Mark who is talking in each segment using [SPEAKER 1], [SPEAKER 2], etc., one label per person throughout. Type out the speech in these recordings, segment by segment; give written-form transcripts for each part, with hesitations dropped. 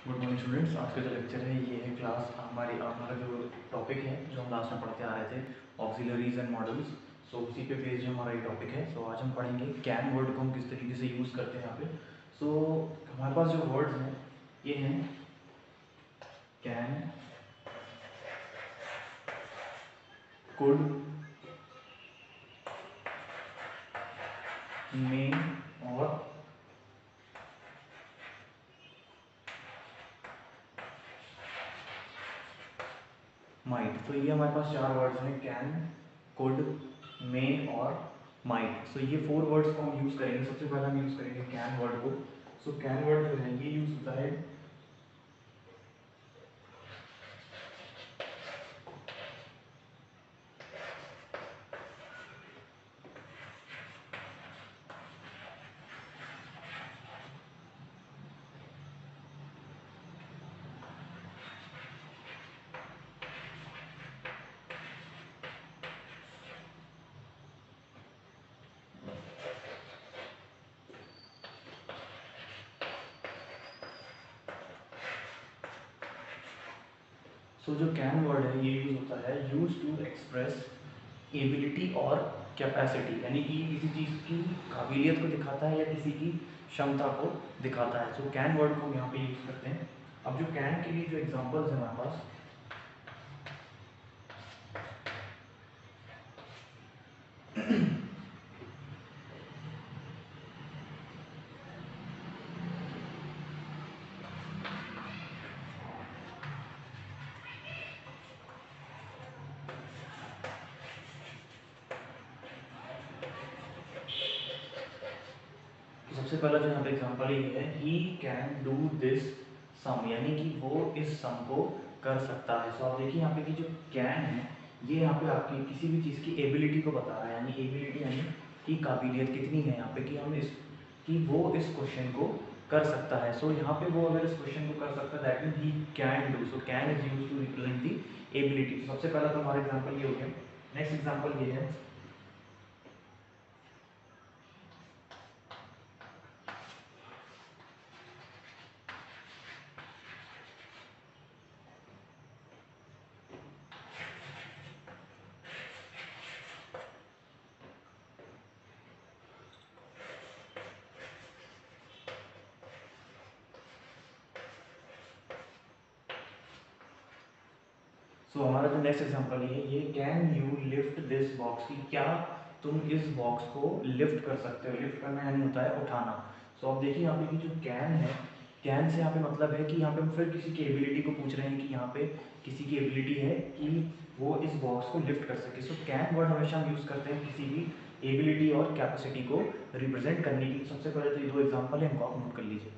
[SPEAKER 1] Good morning students. आज का जो लेक्चर है ये है क्लास हमारा जो टॉपिक है जो हम लास्ट में पढ़ते आ रहे थे, ऑक्सिलरीज एंड मॉडल्स। सो उसी पे बेस्ड हमारा ये टॉपिक है। सो आज हम पढ़ेंगे कैन वर्ड को हम किस तरीके से यूज़ करते हैं यहाँ पे। सो हमारे पास जो वर्ड्स हैं ये हैं कैन, कुड, मे और माइट। तो ये हमारे पास चार वर्ड्स हैं, कैन, कुड, मे और माइट। सो ये फोर वर्ड्स को हम यूज़ करेंगे। सबसे पहले हम यूज़ करेंगे कैन वर्ड को। सो कैन वर्ड जो है ये यूज़ होता है जो कैन वर्ड है ये यूज होता है यूज टू एक्सप्रेस एबिलिटी और कैपेसिटी, यानी कि किसी चीज़ की काबिलियत को दिखाता है या किसी की क्षमता को दिखाता है। सो कैन वर्ड को हम यहाँ पे यूज करते हैं। अब जो कैन के लिए जो एग्जांपल्स हैं हमारे पास, सबसे पहला जो यहाँ पे एग्जांपल ये है, he can do this sum, यानी कि वो इस सम को कर सकता है। सो आप देखिए यहाँ पे कि जो कैन है ये यहाँ पे आपकी किसी भी चीज़ की एबिलिटी को बता रहा है, यानी एबिलिटी यानी कि काबिलियत कितनी है यहाँ पे कि हम इस कि वो इस क्वेश्चन को कर सकता है। सो यहाँ पे वो अगर इस क्वेश्चन को कर सकता है that mean he can do. So can is use to represent the ability. सबसे पहला तो हमारा एग्जाम्पल ये हो गया। नेक्स्ट एग्जाम्पल ये है, हमारा जो नेक्स्ट एग्जांपल है ये, can you lift this box, की क्या तुम इस बॉक्स को लिफ्ट कर सकते हो। लिफ्ट करना यानी होता है उठाना। अब देखिए यहाँ पे कि जो कैन है, कैन से यहाँ पे मतलब है कि यहाँ पे हम फिर किसी की एबिलिटी को पूछ रहे हैं कि यहाँ पे किसी की एबिलिटी है कि वो इस बॉक्स को लिफ्ट कर सके। कैन वर्ड हमेशा हम यूज़ करते हैं किसी भी एबिलिटी और कैपेसिटी को रिप्रेजेंट करने की। सबसे पहले तो ये दो एग्जाम्पल है, इनको आप नोट कर लीजिए।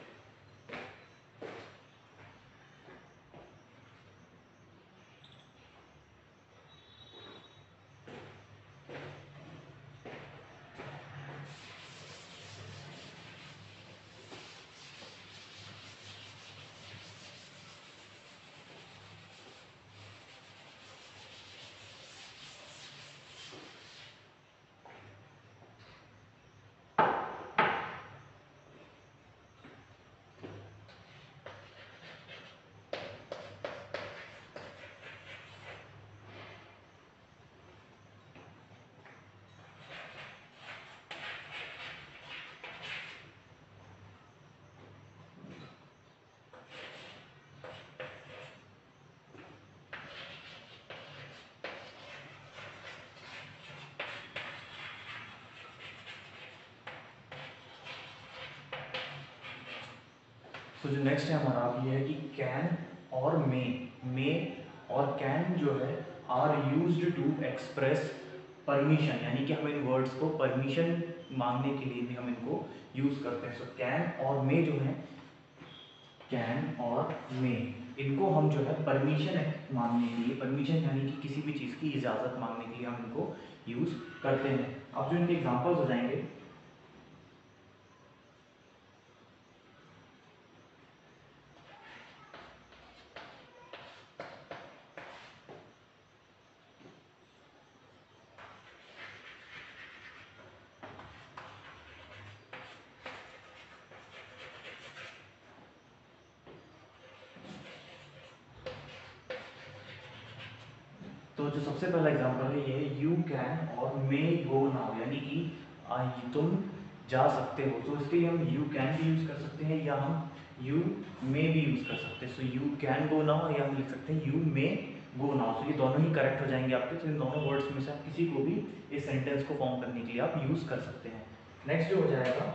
[SPEAKER 1] जो नेक्स्ट है हमारा ये है कि कैन और मे और कैन जो है are used to express permission, यानी कि हम इन वर्ड्स को परमिशन मांगने के लिए भी हम इनको यूज करते हैं। कैन और मे जो है, कैन और मे, इनको हम जो है परमिशन मांगने के लिए, परमिशन यानी कि किसी भी चीज़ की इजाज़त मांगने के लिए हम इनको यूज करते हैं। अब जो इनके एग्जाम्पल्स हो जाएंगे, तो जो सबसे पहला एग्जांपल है ये यू कैन और मे गो नाउ, यानी कि तुम जा सकते हो। तो इसके लिए हम यू कैन भी यूज़ कर सकते हैं या हम यू मे भी यूज़ कर सकते हैं। So you can go now या हम लिख सकते हैं यू मे गो नाउ। सो ये दोनों ही करेक्ट हो जाएंगे आपके। तो इन दोनों वर्ड्स में से आप किसी को भी इस सेंटेंस को फॉर्म करने के लिए आप यूज़ कर सकते हैं। नेक्स्ट जो हो जाएगा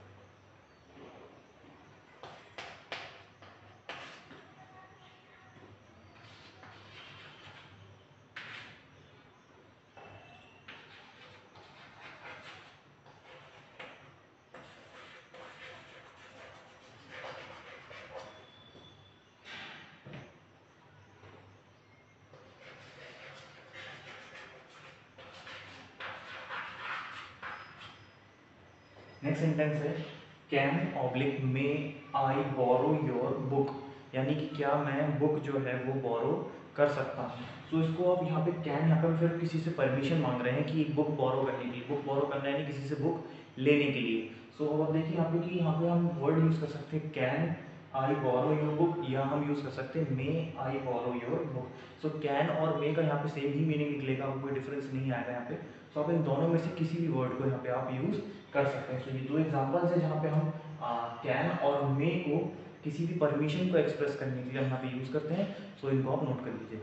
[SPEAKER 1] नेक्स्ट सेंटेंस है can oblique may I borrow your book, यानी कि क्या मैं बुक जो है वो बोरो कर सकता हूँ। तो इसको आप यहाँ पे कैन, यहाँ पे हम फिर किसी से परमिशन मांग रहे हैं कि एक बुक बोरो करने के लिए, बुक बोरो करना यानी किसी से बुक लेने के लिए। सो अब देखिए यहाँ पे कि यहाँ पे हम वर्ड यूज़ कर सकते हैं can I borrow your book, या हम यूज़ कर सकते हैं may I borrow your book. So can और मे का यहाँ पे सेम ही मीनिंग निकलेगा, कोई डिफरेंस नहीं आएगा यहाँ पे। सो आप इन दोनों में से किसी भी वर्ड को यहाँ पे आप यूज़ कर सकते हैं। तो ये दो एग्जांपल्स है जहाँ पे हम कैन और मे को किसी भी परमिशन को एक्सप्रेस करने के लिए हम यहाँ पे यूज़ करते हैं। सो इनको आप नोट कर लीजिए।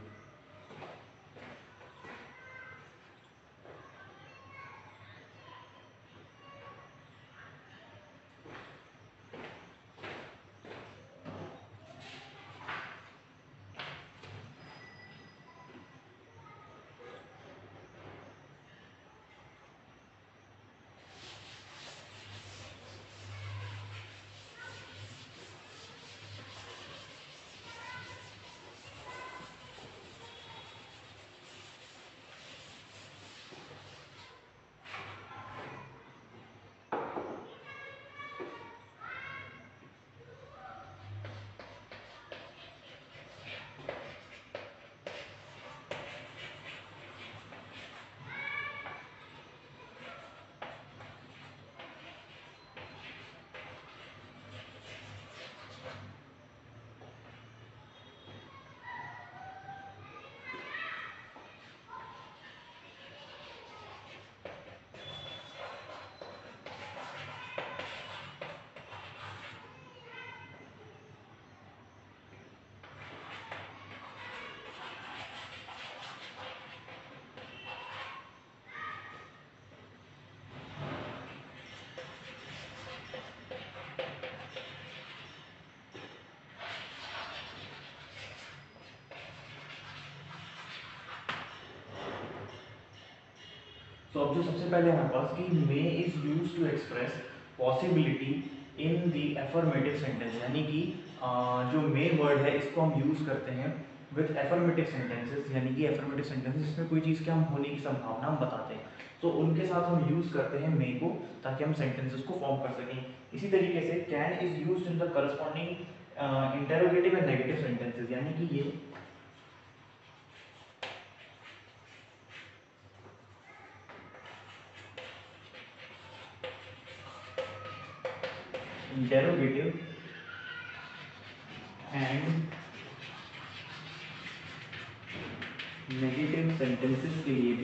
[SPEAKER 1] तो अब जो सबसे पहले हमारे पास कि may is use to express possibility in the affirmative sentence, यानी कि जो मे वर्ड है इसको हम यूज करते हैं विथ एफर्मेटिव सेंटेंसेस, यानी कि एफर्मेटिव सेंटेंसेस इसमें कोई चीज़ के हम होने की संभावना हम बताते हैं। तो उनके साथ हम यूज करते हैं मे को ताकि हम सेंटेंसेस को फॉर्म कर सकें। इसी तरीके से can is use in the corresponding interrogative and negative sentences, यानी कि ये इंटेरोगेटिव एंड नेगेटिव सेंटेंसेस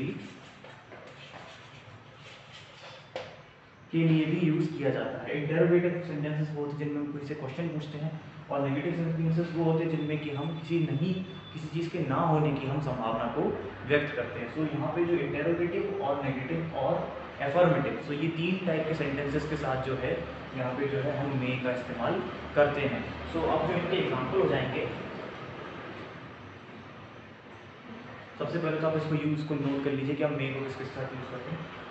[SPEAKER 1] के लिए भी यूज किया जाता है। इंटरोगेटिव सेंटेंसेस वो होते हैं जिनमें हम किसी से क्वेश्चन पूछते हैं, और नेगेटिव सेंटेंसेस वो होते हैं जिनमें कि हम किसी चीज़ के ना होने की हम संभावना को व्यक्त करते हैं। सो यहाँ पे जो इंटरोगेटिव और नेगेटिव और एफर्मेटिव, सो ये तीन टाइप के सेंटेंसेस के साथ जो है यहाँ पे जो है हम मे का इस्तेमाल करते हैं। सो अब जो इनके एग्जाम्पल हो जाएंगे, सबसे पहले तो आप इसको यूज को नोट कर लीजिए कि हम मे को किस किस साथ यूज करते हैं।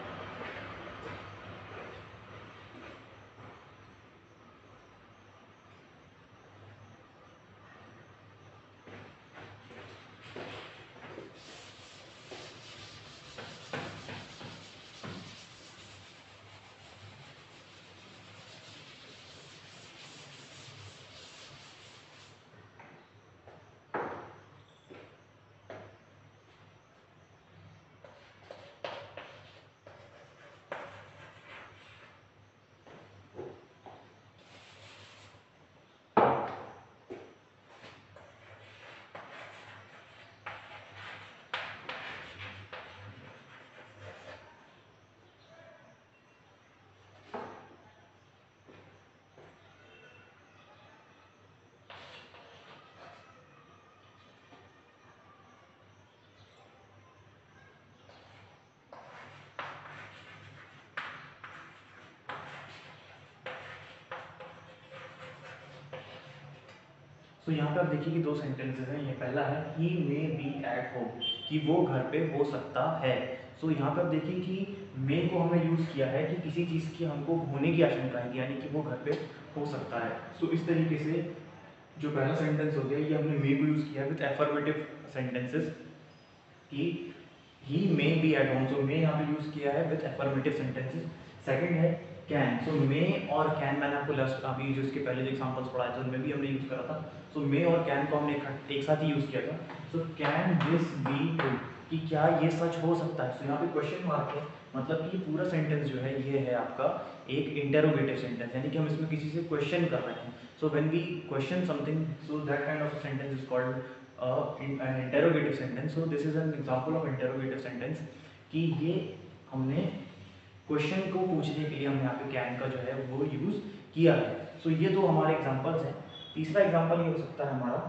[SPEAKER 1] सो यहाँ पे आप देखिए कि दो सेंटेंसेस हैं। ये पहला है he may be at home, कि वो घर पे हो सकता है। सो यहाँ पे आप देखिए कि मे को हमने यूज़ किया है कि किसी चीज़ की हमको होने की आशंका है, यानी कि वो घर पे हो सकता है। सो इस तरीके से जो पहला सेंटेंस हो गया ये हमने मे को यूज़ किया विद एफर्मेटिव सेंटेंसेस कि he may be at home. So may यहाँ पे यूज़ किया है विद एफर्मेटिव सेंटेंसेस। सेकंड है कैन। सो मे और कैन मैंने आपको लास्ट अभी जो इसके पहले जो एग्जांपल्स पढ़ाए थे उनमें भी हमने यूज़ करा था। सो मे और कैन को हमने एक साथ ही यूज़ किया था। So can this be true, कि क्या ये सच हो सकता है। सो यहाँ पे क्वेश्चन मार्क है, मतलब कि पूरा सेंटेंस जो है ये है आपका एक इंटेरोगेटिव सेंटेंस, यानी कि हम इसमें किसी से क्वेश्चन कर रहे हैं। So when we question something, so that kind of sentence is called an interrogative sentence. So this is an example of interrogative sentence कि ये हमने क्वेश्चन को पूछने के लिए हमने यहाँ पे कैन का जो है वो यूज़ किया है। सो ये दो हमारे एग्जांपल्स हैं। तीसरा एग्जांपल ये हो सकता है हमारा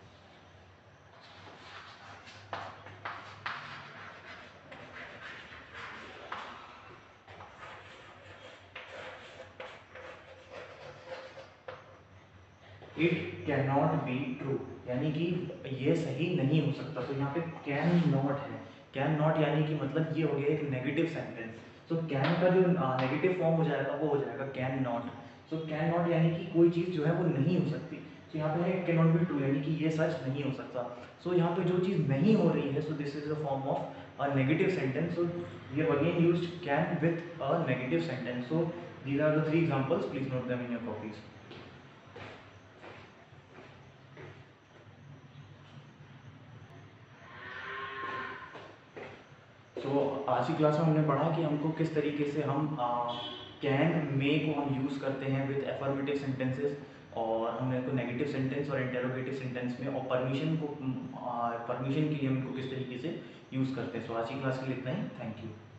[SPEAKER 1] it can not be true, यानी कि ये सही नहीं हो सकता। तो यहाँ पे कैन नॉट है। कैन नॉट यानी कि मतलब ये हो गया एक नेगेटिव सेंटेंस। सो कैन का जो नेगेटिव फॉर्म हो जाएगा वो हो जाएगा can not. So can not यानी कि कोई चीज़ जो है वो नहीं हो सकती। तो यहाँ पे है कैन नॉट बी ट्रू, यानी कि ये सच नहीं हो सकता। सो यहाँ पे जो चीज़ नहीं हो रही है, so this is a form of a negative sentence. So we have again used can with a negative sentence. So these are the 3 examples, please note them in your copies. आज की क्लास में हमने पढ़ा कि हमको किस तरीके से हम कैन मे को हम यूज़ करते हैं विद एफर्मेटिव सेंटेंसेस, और हमने इनको नेगेटिव सेंटेंस और इंटेरोगेटिव सेंटेंस में, और परमिशन को परमिशन के लिए हम इनको किस तरीके से यूज़ करते हैं। सो आज की क्लास के लिए इतना ही। Thank you.